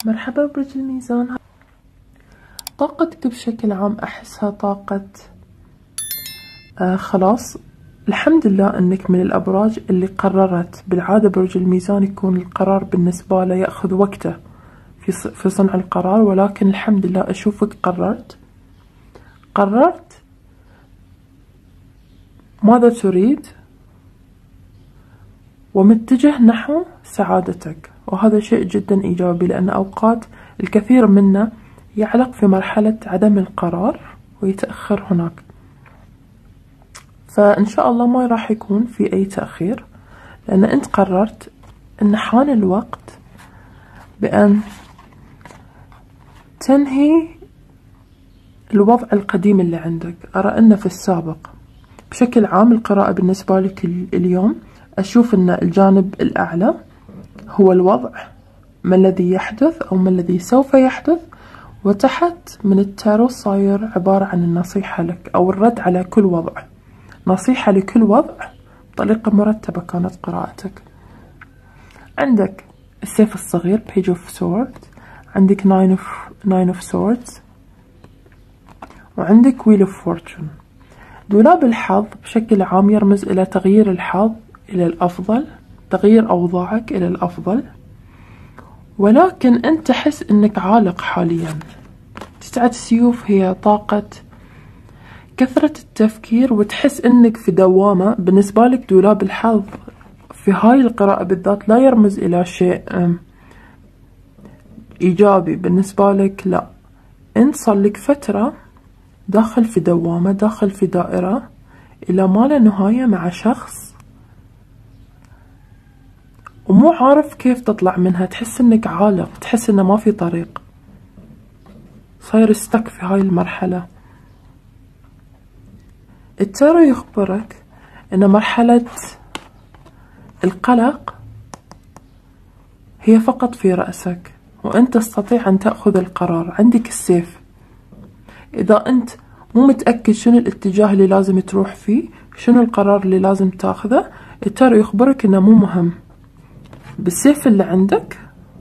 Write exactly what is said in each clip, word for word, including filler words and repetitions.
مرحبا برج الميزان. طاقتك بشكل عام أحسها طاقة آه خلاص، الحمد لله أنك من الأبراج اللي قررت. بالعادة برج الميزان يكون القرار بالنسبة له يأخذ وقته في في صنع القرار، ولكن الحمد لله أشوفك قررت قررت ماذا تريد ومتجه نحو سعادتك، وهذا شيء جدا إيجابي، لأن أوقات الكثير منا يعلق في مرحلة عدم القرار ويتأخر هناك، فإن شاء الله ما راح يكون في أي تأخير، لأن أنت قررت أن حان الوقت بأن تنهي الوضع القديم اللي عندك. أرى أن في السابق بشكل عام القراءة بالنسبة لك اليوم أشوف أن الجانب الأعلى هو الوضع، ما الذي يحدث أو ما الذي سوف يحدث، وتحت من التارو صاير عبارة عن النصيحة لك أو الرد على كل وضع، نصيحة لكل وضع بطريقة مرتبة كانت قراءتك. عندك السيف الصغير Page of Swords، عندك Nine of, Nine of Swords، وعندك Wheel of Fortune. دولاب الحظ بشكل عام يرمز إلى تغيير الحظ إلى الأفضل، تغيير أوضاعك إلى الأفضل، ولكن أنت تحس أنك عالق حاليا. تسعة السيوف هي طاقة كثرة التفكير، وتحس أنك في دوامة. بالنسبة لك دولاب الحظ في هاي القراءة بالذات لا يرمز إلى شيء إيجابي بالنسبة لك، لا، أنت صار لك فترة داخل في دوامة، داخل في دائرة إلى ما لا نهاية مع شخص ومو عارف كيف تطلع منها. تحس انك عالق، تحس انه ما في طريق، صاير استك في هاي المرحلة. التارو يخبرك ان مرحلة القلق هي فقط في رأسك، وانت تستطيع ان تأخذ القرار. عندك السيف، اذا انت مو متأكد شنو الاتجاه اللي لازم تروح فيه، شنو القرار اللي لازم تاخذه، التارو يخبرك انه مو مهم. بالسيف اللي عندك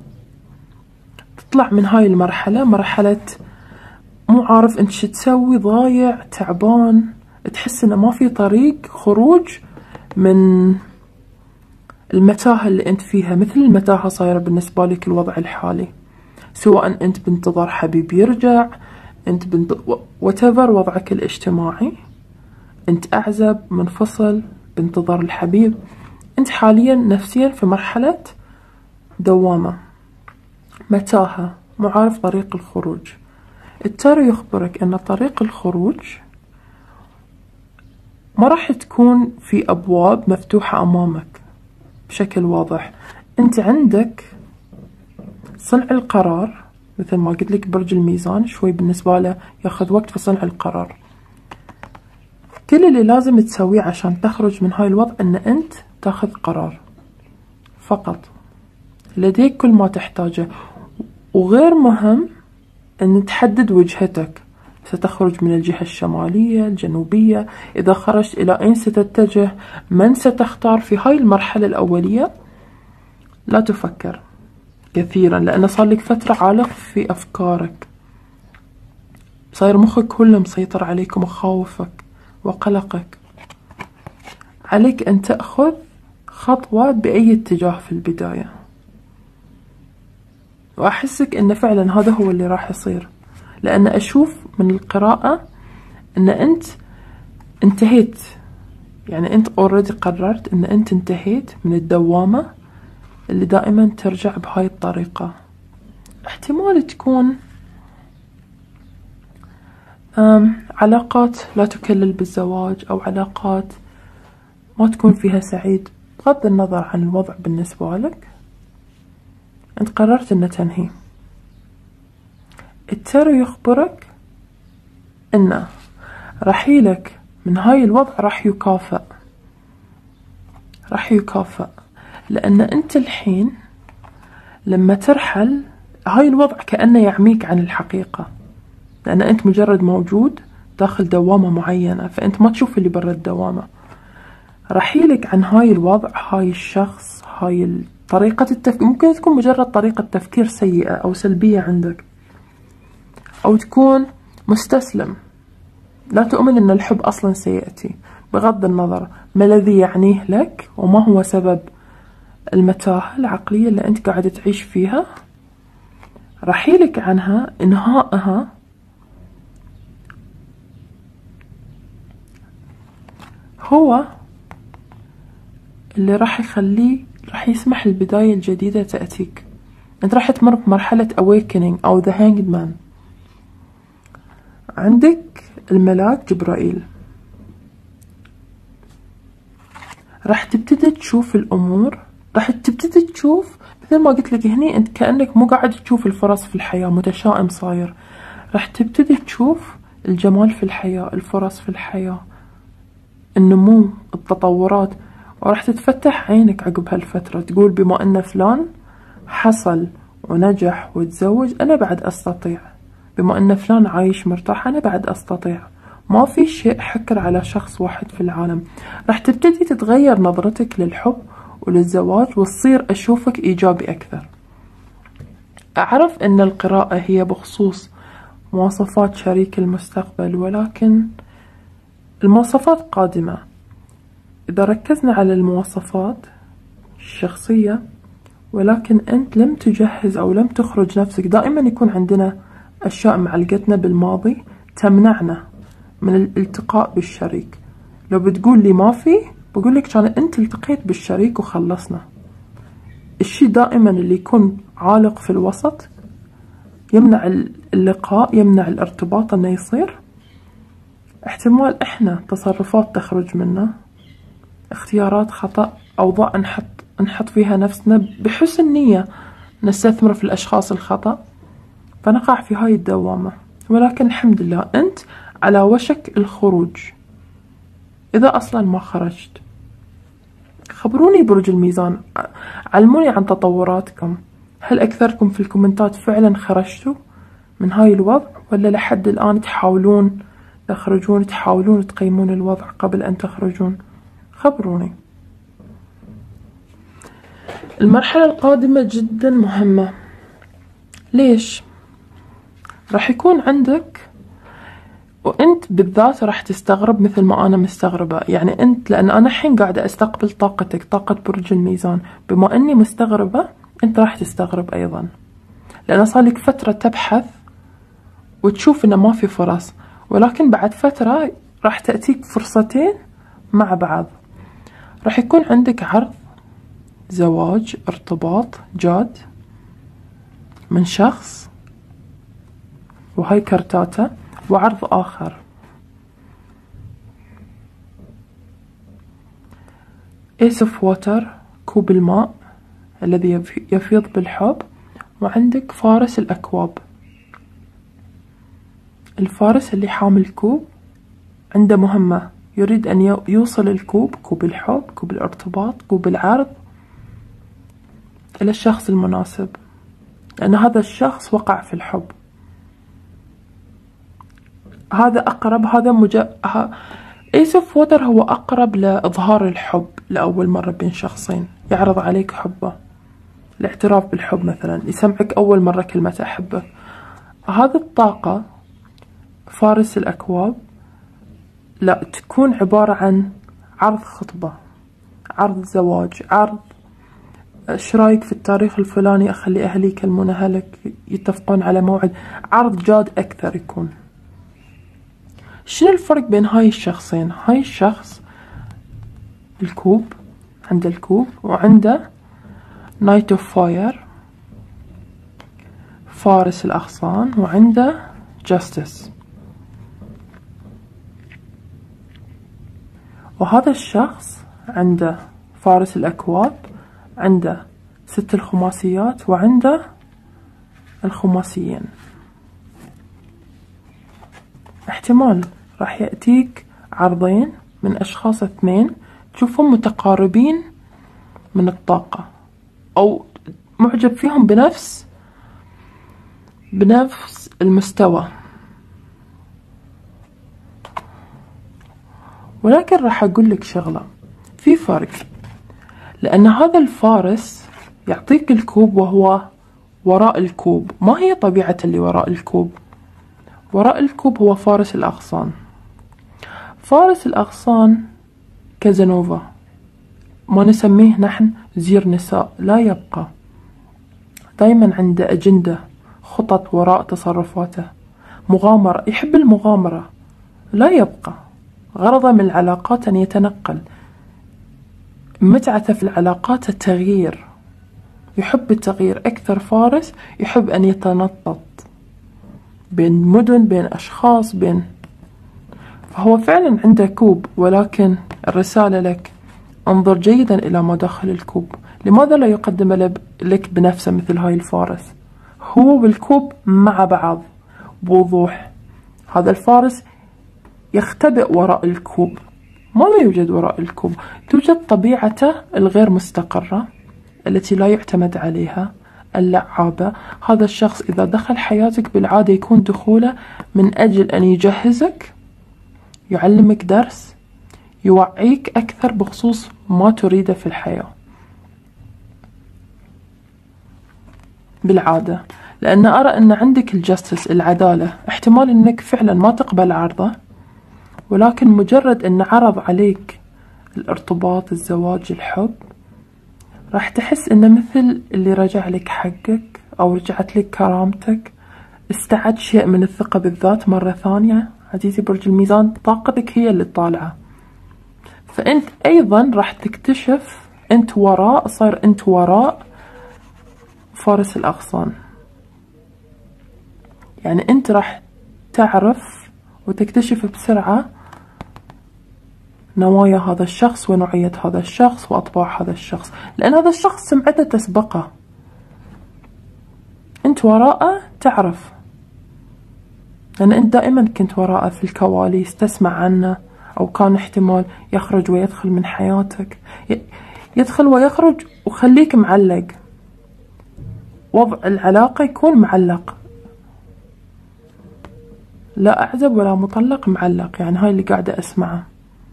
تطلع من هاي المرحلة، مرحلة مو عارف انت شو تسوي، ضايع، تعبان، تحس انه ما في طريق خروج من المتاهة اللي انت فيها. مثل المتاهة صايرة بالنسبة لك الوضع الحالي، سواء انت بانتظار حبيب يرجع، انت بنت whatever وضعك الاجتماعي، انت اعزب، منفصل، بانتظار الحبيب، انت حاليا نفسيا في مرحلة دوامة، متاهة، مو عارف طريق الخروج. التارو يخبرك ان طريق الخروج ما راح تكون في ابواب مفتوحة امامك بشكل واضح. انت عندك صنع القرار، مثل ما قلت لك برج الميزان شوي بالنسبة له ياخذ وقت في صنع القرار. كل اللي لازم تسويه عشان تخرج من هاي الوضع ان انت تاخذ قرار فقط، لديك كل ما تحتاجه. وغير مهم ان تحدد وجهتك، ستخرج من الجهة الشمالية، الجنوبية، اذا خرجت الى اين ستتجه، من ستختار. في هاي المرحلة الاولية لا تفكر كثيرا، لان صار لك فترة عالق في افكارك، صاير مخك كله مسيطر عليك ومخاوفك وقلقك. عليك ان تأخذ خطوة بأي اتجاه في البداية، وأحسك إن فعلا هذا هو اللي راح يصير، لأن أشوف من القراءة إن أنت انتهيت، يعني أنت already قررت إن أنت انتهيت من الدوامة اللي دائما ترجع بهاي الطريقة. احتمال تكون علاقات لا تكلل بالزواج، أو علاقات ما تكون فيها سعيد، بغض النظر عن الوضع بالنسبة لك انت قررت ان تنهي. التارو يخبرك ان رحيلك من هاي الوضع راح يكافئ، راح يكافئ، لان انت الحين لما ترحل هاي الوضع كأنه يعميك عن الحقيقة، لان انت مجرد موجود داخل دوامة معينة، فانت ما تشوف اللي برا الدوامة. رحيلك عن هاي الوضع، هاي الشخص، هاي طريقة التفكير ممكن تكون مجرد طريقة تفكير سيئة أو سلبية عندك، أو تكون مستسلم، لا تؤمن أن الحب أصلا سيأتي، بغض النظر ما الذي يعنيه لك وما هو سبب المتاهة العقلية اللي أنت قاعدة تعيش فيها. رحيلك عنها، إنهائها، هو اللي راح يخليه، راح يسمح البداية الجديدة تأتيك. أنت راح تمر بمرحلة awakening أو the hanged man. عندك الملاك جبرائيل، راح تبتدي تشوف الأمور، راح تبتدي تشوف مثل ما قلت لك هني، أنت كأنك مو قاعد تشوف الفرص في الحياة، متشائم صاير. راح تبتدي تشوف الجمال في الحياة، الفرص في الحياة، النمو، التطورات، وراح تتفتح عينك عقب هالفترة، تقول بما أن فلان حصل ونجح وتزوج، أنا بعد أستطيع. بما أن فلان عايش مرتاح، أنا بعد أستطيع. ما في شيء حكر على شخص واحد في العالم. راح تبتدي تتغير نظرتك للحب وللزواج، وتصير أشوفك إيجابي أكثر. أعرف أن القراءة هي بخصوص مواصفات شريك المستقبل، ولكن المواصفات قادمة. إذا ركزنا على المواصفات الشخصية ولكن أنت لم تجهز أو لم تخرج نفسك، دائما يكون عندنا أشياء معلقتنا بالماضي تمنعنا من الالتقاء بالشريك. لو بتقول لي ما في، بقول لك كان أنت التقيت بالشريك وخلصنا. الشيء دائما اللي يكون عالق في الوسط يمنع اللقاء، يمنع الارتباط أنه يصير. احتمال إحنا تصرفات تخرج منا، اختيارات خطأ، أوضاع نحط نحط فيها نفسنا بحسن نية، نستثمر في الأشخاص الخطأ، فنقع في هاي الدوامة. ولكن الحمد لله أنت على وشك الخروج، إذا أصلا ما خرجت. خبروني برج الميزان، علموني عن تطوراتكم. هل أكثركم في الكومنتات فعلا خرجتوا من هاي الوضع، ولا لحد الآن تحاولون تخرجون، تحاولون تقيمون الوضع قبل أن تخرجون؟ خبروني. المرحلة القادمة جدا مهمة. ليش؟ راح يكون عندك، وانت بالذات راح تستغرب مثل ما انا مستغربة، يعني انت، لان انا الحين قاعدة استقبل طاقتك، طاقة برج الميزان، بما اني مستغربة انت راح تستغرب ايضا، لان صار لك فترة تبحث وتشوف انه ما في فرص، ولكن بعد فترة راح تأتيك فرصتين مع بعض. راح يكون عندك عرض زواج، ارتباط جاد من شخص، وهاي كرتاته، وعرض آخر. Ace of Water، كوب الماء الذي يفيض بالحب، وعندك فارس الأكواب. الفارس اللي حامل كوب عنده مهمة، يريد أن يوصل الكوب، كوب الحب، كوب الارتباط، كوب العرض، إلى الشخص المناسب، لأن هذا الشخص وقع في الحب. هذا أقرب، هذا مج... Ace of Water هو أقرب لإظهار الحب لأول مرة بين شخصين، يعرض عليك حبه، الاعتراف بالحب مثلا، يسمعك أول مرة كلمة أحبك. هذه الطاقة فارس الأكواب لا تكون عبارة عن عرض خطبة، عرض زواج، عرض ايش رايك في التاريخ الفلاني، أخلي أهلي يكلمون أهلك، يتفقون على موعد، عرض جاد أكثر يكون. شنو الفرق بين هاي الشخصين؟ هاي الشخص الكوب، عنده الكوب وعنده نايت اوف فاير، فارس الأغصان، وعنده جاستس. وهذا الشخص عنده فارس الأكواب، عنده ست الخماسيات، وعنده الخماسيين. احتمال راح يأتيك عرضين من أشخاص اثنين تشوفهم متقاربين من الطاقة، أو معجب فيهم بنفس بنفس المستوى. ولكن راح أقول لك شغلة، في فرق، لأن هذا الفارس يعطيك الكوب وهو وراء الكوب. ما هي طبيعة اللي وراء الكوب؟ وراء الكوب هو فارس الأغصان. فارس الأغصان كازانوفا، ما نسميه نحن زير نساء، لا يبقى، دايما عنده أجندة، خطط وراء تصرفاته، مغامرة، يحب المغامرة، لا يبقى. غرضه من العلاقات أن يتنقل، متعته في العلاقات التغيير، يحب التغيير أكثر. فارس يحب أن يتنطط بين مدن، بين أشخاص، بين، فهو فعلا عنده كوب. ولكن الرسالة لك: انظر جيدا إلى ما داخل الكوب. لماذا لا يقدم لك بنفسه مثل هاي الفارس؟ هو بالكوب مع بعض بوضوح. هذا الفارس يختبئ وراء الكوب. ماذا يوجد وراء الكوب؟ توجد طبيعته الغير مستقرة التي لا يعتمد عليها، اللعابة. هذا الشخص إذا دخل حياتك بالعادة يكون دخوله من أجل أن يجهزك، يعلمك درس، يوعيك أكثر بخصوص ما تريده في الحياة بالعادة. لأن أرى أن عندك الجستس، العدالة. احتمال أنك فعلا ما تقبل عرضه، ولكن مجرد أن عرض عليك الارتباط، الزواج، الحب، راح تحس أنه مثل اللي رجع لك حقك أو رجعت لك كرامتك، استعد شيء من الثقة بالذات مرة ثانية. عزيزي برج الميزان، طاقتك هي اللي طالعة، فأنت أيضا راح تكتشف أنت وراء، صار أنت وراء فارس الأغصان. يعني أنت راح تعرف وتكتشف بسرعة نوايا هذا الشخص ونوعية هذا الشخص وأطباع هذا الشخص، لأن هذا الشخص سمعته تسبقه، أنت وراءه تعرف. لأن أنت دائما كنت وراءه في الكواليس، تسمع عنه، أو كان احتمال يخرج ويدخل من حياتك، يدخل ويخرج، وخليك معلق، وضع العلاقة يكون معلق، لا أعزب ولا مطلق، معلق. يعني هاي اللي قاعدة أسمعه.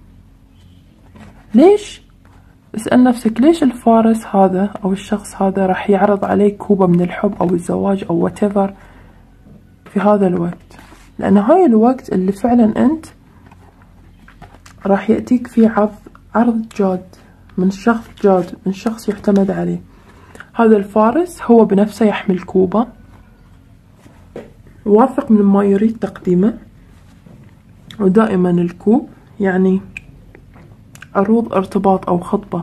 ليش؟ اسأل نفسك ليش الفارس هذا أو الشخص هذا راح يعرض عليك كوبا من الحب أو الزواج أو whatever في هذا الوقت؟ لأن هاي الوقت اللي فعلا أنت راح يأتيك فيه عرض عرض جاد من شخص جاد، من شخص يعتمد عليه. هذا الفارس هو بنفسه يحمل كوبا، واثق من ما يريد تقديمه، ودائما الكوب يعني عروض ارتباط أو خطبة.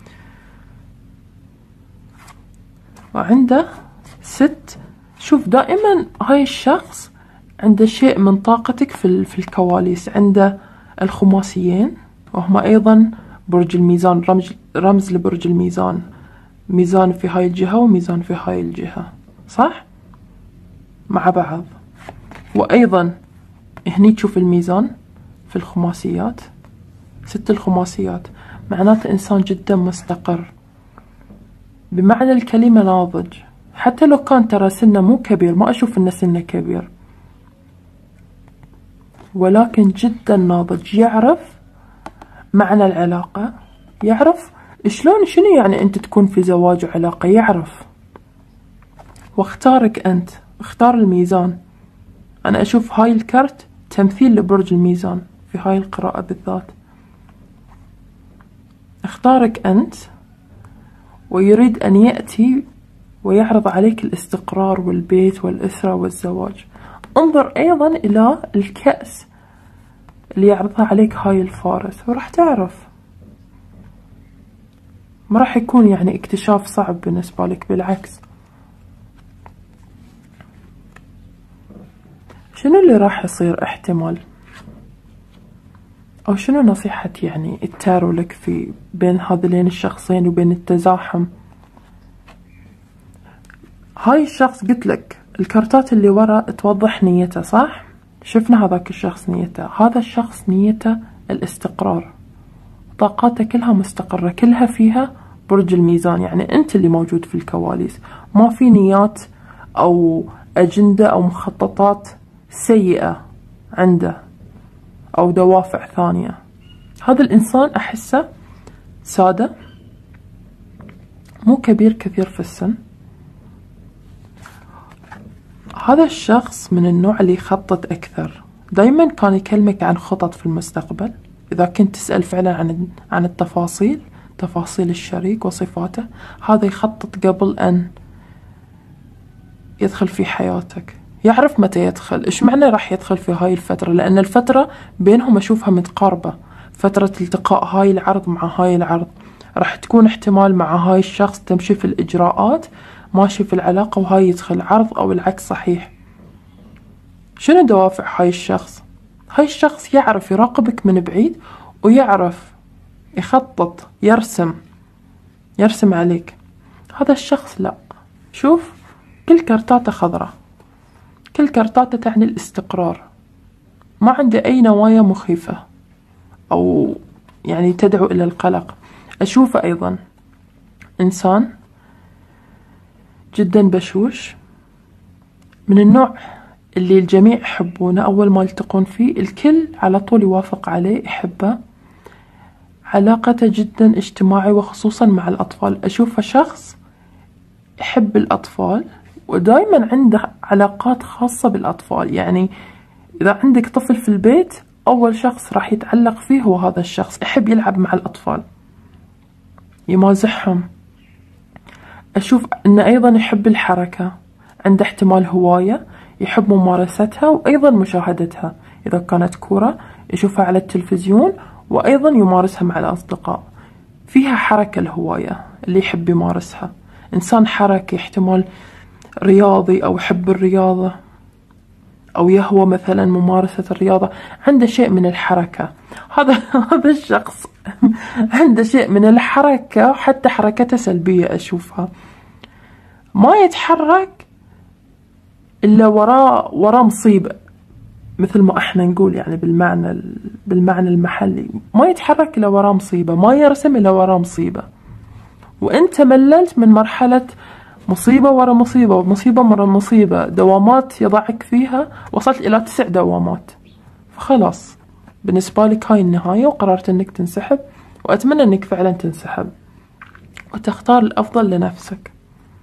وعنده ست. شوف دائما هاي الشخص عنده شيء من طاقتك في في الكواليس. عنده الخماسيين وهم أيضا برج الميزان، رمز رمز لبرج الميزان، ميزان في هاي الجهة وميزان في هاي الجهة، صح؟ مع بعض. وأيضا هني تشوف الميزان في الخماسيات، ست الخماسيات، معناته إنسان جدا مستقر، بمعنى الكلمة ناضج. حتى لو كان ترى سنه مو كبير، ما أشوف إنه سنه كبير، ولكن جدا ناضج، يعرف معنى العلاقة، يعرف شلون، شنو يعني أنت تكون في زواج وعلاقة، يعرف. واختارك أنت، اختار الميزان. أنا أشوف هاي الكرت تمثيل لبرج الميزان في هاي القراءة بالذات. اختارك أنت، ويريد أن يأتي ويعرض عليك الاستقرار والبيت والأسرة والزواج. انظر أيضا إلى الكأس اللي يعرضها عليك هاي الفارس، وراح تعرف. ما راح يكون يعني اكتشاف صعب بالنسبة لك، بالعكس. شنو اللي راح يصير احتمال، أو شنو نصيحة يعني التارو لك في بين هذين الشخصين وبين التزاحم؟ هاي الشخص قلت لك الكارتات اللي ورا توضح نيته، صح؟ شفنا هذاك الشخص نيته. هذا الشخص نيته الاستقرار، طاقاته كلها مستقرة، كلها فيها برج الميزان. يعني أنت اللي موجود في الكواليس، ما في نيات أو أجندة أو مخططات سيئة عنده أو دوافع ثانية. هذا الإنسان أحسه سادة، مو كبير كثير في السن. هذا الشخص من النوع اللي يخطط أكثر، دايما كان يكلمك عن خطط في المستقبل. إذا كنت تسأل فعلا عن عن التفاصيل، تفاصيل الشريك وصفاته، هذا يخطط قبل أن يدخل في حياتك. يعرف متى يدخل. إيش معنى راح يدخل في هاي الفترة؟ لأن الفترة بينهم أشوفها متقاربة، فترة التقاء هاي العرض مع هاي العرض. راح تكون احتمال مع هاي الشخص تمشي في الإجراءات، ماشي في العلاقة، وهاي يدخل عرض، أو العكس صحيح. شنو دوافع هاي الشخص؟ هاي الشخص يعرف يراقبك من بعيد، ويعرف يخطط، يرسم يرسم عليك. هذا الشخص لا، شوف كل كرتاته خضراء، كل كرتاته تعني الاستقرار، ما عنده أي نوايا مخيفة أو يعني تدعو إلى القلق. أشوفه أيضا إنسان جدا بشوش، من النوع اللي الجميع يحبونه. أول ما يلتقون فيه الكل على طول يوافق عليه، يحبه. علاقته جدا اجتماعي، وخصوصا مع الأطفال. أشوفه شخص يحب الأطفال، ودائما عنده علاقات خاصة بالأطفال. يعني إذا عندك طفل في البيت، أول شخص راح يتعلق فيه هو هذا الشخص. يحب يلعب مع الأطفال، يمازحهم. أشوف أنه أيضا يحب الحركة، عنده احتمال هواية يحب ممارستها وأيضا مشاهدتها. إذا كانت كرة يشوفها على التلفزيون، وأيضا يمارسها مع الأصدقاء. فيها حركة الهواية اللي يحب يمارسها. إنسان حركي، احتمال رياضي أو يحب الرياضة، أو يهوى مثلا ممارسة الرياضة. عنده شيء من الحركة. هذا هذا الشخص عنده شيء من الحركة، حتى حركته سلبية أشوفها. ما يتحرك إلا وراء وراء مصيبة، مثل ما احنا نقول يعني بالمعنى بالمعنى المحلي. ما يتحرك إلا وراء مصيبة، ما يرسم إلا وراء مصيبة. وأنت مللت من مرحلة مصيبة ورا مصيبة، ومصيبة ورا مصيبة، دوامات يضعك فيها، وصلت إلى تسع دوامات. فخلاص بالنسبة لك هاي النهاية، وقررت أنك تنسحب. وأتمنى أنك فعلا تنسحب وتختار الأفضل لنفسك.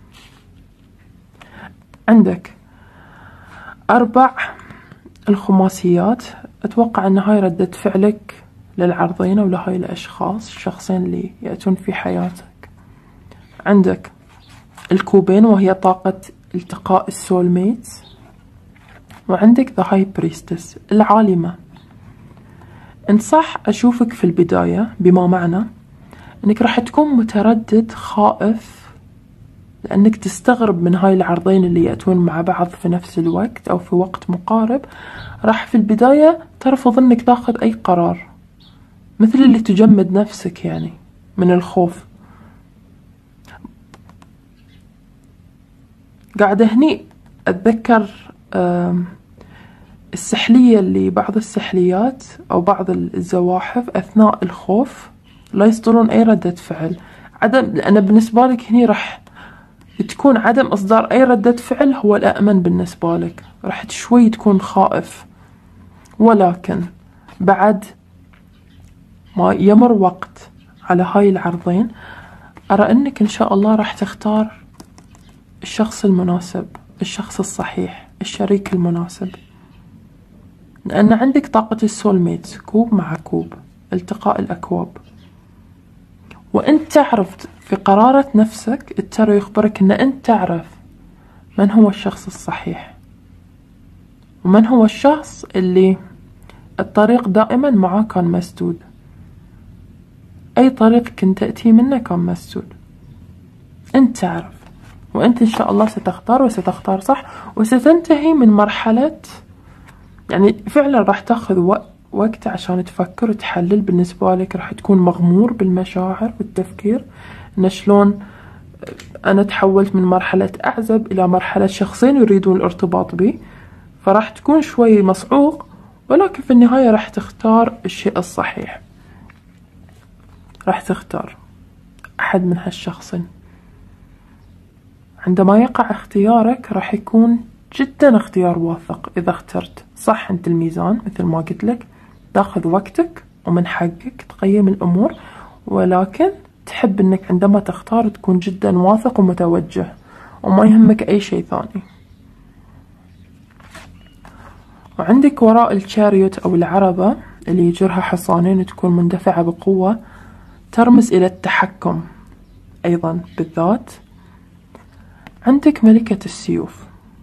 عندك أربع الخماسيات. أتوقع أن هاي ردة فعلك للعرضين أو لهاي الأشخاص الشخصين اللي يأتون في حياتك. عندك الكوبين، وهي طاقة التقاء السول ميتس. وعندك ذا هاي بريستس، العالمة. إن صح أشوفك في البداية، بما معنى أنك راح تكون متردد، خائف، لأنك تستغرب من هاي العرضين اللي يأتون مع بعض في نفس الوقت أو في وقت مقارب. راح في البداية ترفض أنك تاخذ أي قرار، مثل اللي تجمد نفسك يعني من الخوف. قاعدة هني أتذكر السحلية، اللي بعض السحليات أو بعض الزواحف أثناء الخوف لا يصدرون أي ردة فعل. عدم لأن بالنسبة لك هني راح تكون عدم إصدار أي ردة فعل هو الأأمن بالنسبة لك. راح شوي تكون خائف، ولكن بعد ما يمر وقت على هاي العرضين، أرى أنك إن شاء الله راح تختار الشخص المناسب، الشخص الصحيح، الشريك المناسب. لأن عندك طاقة السول ميت، كوب مع كوب، التقاء الأكواب. وأنت تعرف في قرارة نفسك، التارو يخبرك أن أنت تعرف من هو الشخص الصحيح، ومن هو الشخص اللي الطريق دائما معاه كان مسدود. أي طريق كنت تأتي منه كان مسدود. أنت تعرف، وأنت إن شاء الله ستختار وستختار صح، وستنتهي من مرحلة يعني فعلا راح تاخذ وقت وقت عشان تفكر وتحلل. بالنسبة لك راح تكون مغمور بالمشاعر والتفكير، إن شلون أنا تحولت من مرحلة أعزب إلى مرحلة شخصين يريدون الارتباط بي. فراح تكون شوي مصعوق، ولكن في النهاية راح تختار الشيء الصحيح. راح تختار أحد من هالشخصين. عندما يقع اختيارك راح يكون جدا اختيار واثق. إذا اخترت صح أنت الميزان، مثل ما قلت لك، تاخذ وقتك ومن حقك تقيم الأمور، ولكن تحب انك عندما تختار تكون جدا واثق ومتوجه وما يهمك اي شيء ثاني. وعندك وراء الشاريوت او العربة اللي يجرها حصانين تكون مندفعة بقوة، ترمز الى التحكم ايضا بالذات. عندك ملكة السيوف،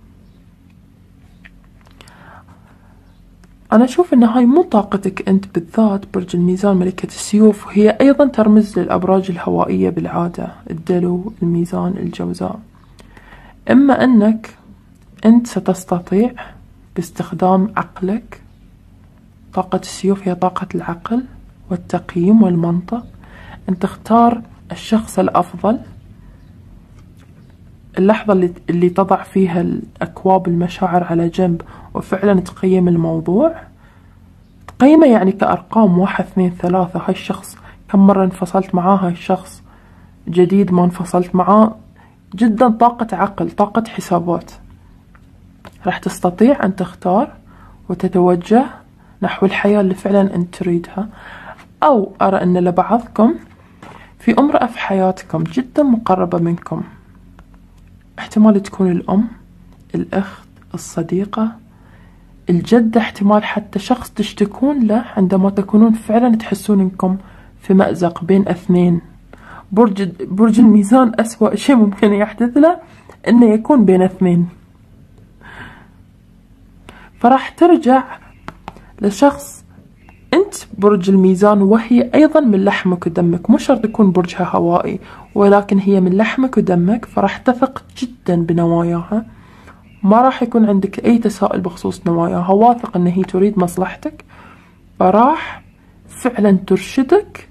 أنا أشوف أن هاي مو طاقتك أنت بالذات برج الميزان ملكة السيوف، وهي أيضا ترمز للأبراج الهوائية بالعادة، الدلو، الميزان، الجوزاء. إما أنك أنت ستستطيع باستخدام عقلك، طاقة السيوف هي طاقة العقل والتقييم والمنطق، أن تختار الشخص الأفضل، اللحظة اللي, اللي تضع فيها الأكواب المشاعر على جنب وفعلا تقيم الموضوع. تقيمه يعني كأرقام، واحد اثنين ثلاثة، هاي الشخص كم مرة انفصلت معاه، هاي الشخص جديد ما انفصلت معاه. جدا طاقة عقل، طاقة حسابات. راح تستطيع أن تختار وتتوجه نحو الحياة اللي فعلا أنت تريدها. أو أرى أن لبعضكم في امرأة في حياتكم جدا مقربة منكم، احتمال تكون الأم، الأخت، الصديقة، الجدة، احتمال حتى شخص تشتكون له عندما تكونون فعلا تحسون انكم في مأزق بين اثنين. برج برج الميزان أسوأ شيء ممكن يحدث له انه يكون بين اثنين، فراح ترجع لشخص انت برج الميزان وهي ايضا من لحمك ودمك، مو شرط يكون برجها هوائي ولكن هي من لحمك ودمك، فراح تثق جدا بنواياها، ما راح يكون عندك اي تساؤل بخصوص نواياها، واثق ان هي تريد مصلحتك، فراح فعلا ترشدك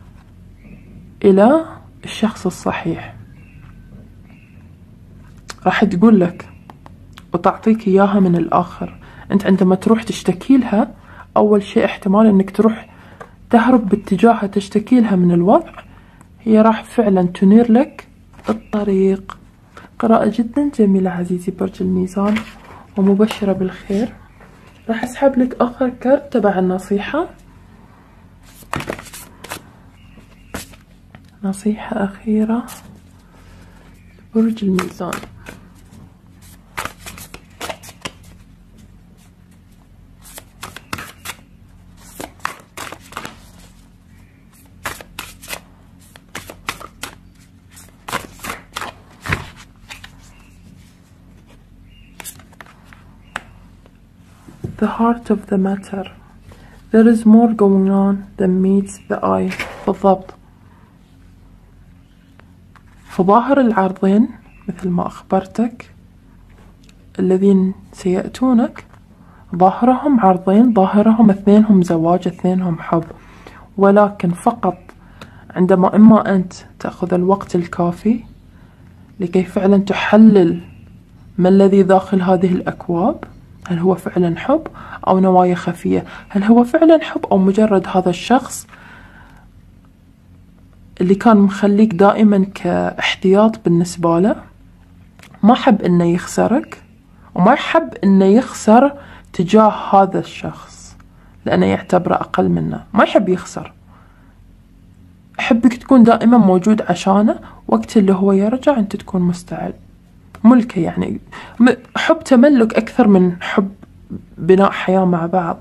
الى الشخص الصحيح. راح تقول لك وتعطيك اياها من الاخر. انت عندما تروح تشتكي لها اول شيء احتمال انك تروح تهرب باتجاهها تشتكي لها من الوضع، هي راح فعلا تنير لك الطريق. قراءة جدا جميلة عزيزي برج الميزان ومبشرة بالخير. راح اسحب لك اخر كارت تبع النصيحة، نصيحة اخيرة برج الميزان. The heart of the matter. There is more going on than meets the eye. بالضبط. فظاهر العرضين مثل ما أخبرتك الذين سيأتونك ظاهرهم عرضين، ظاهرهم اثنينهم زواج، اثنينهم حب، ولكن فقط عندما إما أنت تأخذ الوقت الكافي لكي فعلا تحلل ما الذي داخل هذه الأكواب، هل هو فعلا حب أو نوايا خفية، هل هو فعلا حب أو مجرد هذا الشخص اللي كان مخليك دائما كاحتياط بالنسبة له، ما حب انه يخسرك وما يحب انه يخسر تجاه هذا الشخص لانه يعتبره اقل منه، ما يحب يخسر، يحبك تكون دائما موجود عشانه، وقت اللي هو يرجع انت تكون مستعد، ملكه يعني، حب تملك اكثر من حب بناء حياة مع بعض.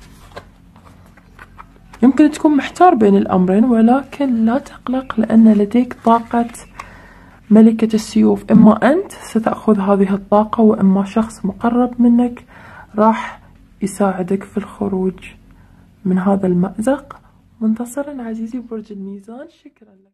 يمكن تكون محتار بين الأمرين ولكن لا تقلق لأن لديك طاقة ملكة السيوف، إما أنت ستأخذ هذه الطاقة وإما شخص مقرب منك راح يساعدك في الخروج من هذا المأزق. منتصرا عزيزي برج الميزان، شكرا لك.